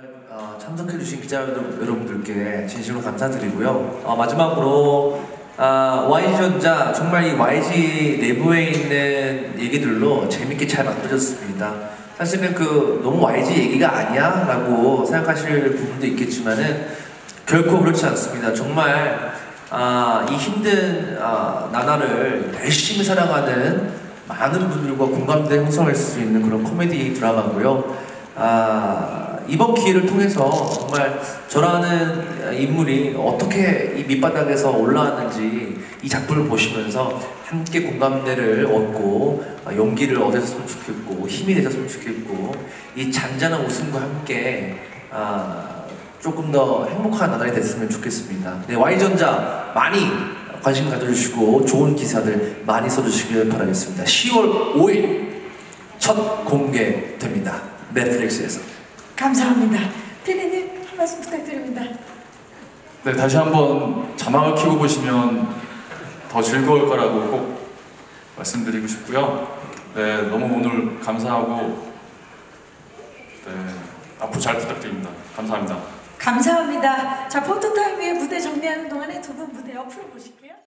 참석해주신 기자 여러분들께 진심으로 감사드리고요. 마지막으로 YG전자 정말 이 YG 내부에 있는 얘기들로 재밌게 잘 만들어졌습니다. 사실은 너무 YG 얘기가 아니야? 라고 생각하실 부분도 있겠지만은 결코 그렇지 않습니다. 정말 이 힘든 나날을 열심히 살아가는 많은 분들과 공감대 형성할 수 있는 그런 코미디 드라마고요. 이번 기회를 통해서 정말 저라는 인물이 어떻게 이 밑바닥에서 올라왔는지 이 작품을 보시면서 함께 공감대를 얻고 용기를 얻으셨으면 좋겠고 힘이 되셨으면 좋겠고 이 잔잔한 웃음과 함께 조금 더 행복한 나날이 됐으면 좋겠습니다. 네, Y전자 많이 관심 가져주시고 좋은 기사들 많이 써주시길 바라겠습니다. 10월 5일 첫 공개됩니다. 넷플릭스에서. 감사합니다. 피디님 한 말씀 부탁드립니다. 네, 다시 한번 자막을 켜고 보시면 더 즐거울 거라고 꼭 말씀드리고 싶고요. 네, 너무 오늘 감사하고 네, 앞으로 잘 부탁드립니다. 감사합니다. 감사합니다. 자, 포토타임 위에 무대 정리하는 동안에 두 분 무대 옆으로 보실게요.